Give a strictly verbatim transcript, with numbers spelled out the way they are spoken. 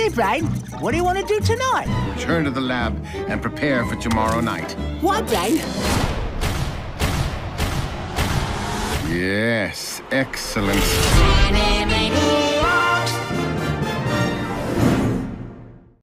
Okay, Brain. What do you want to do tonight? Return to the lab and prepare for tomorrow night. Why, Brain? Yes, excellent.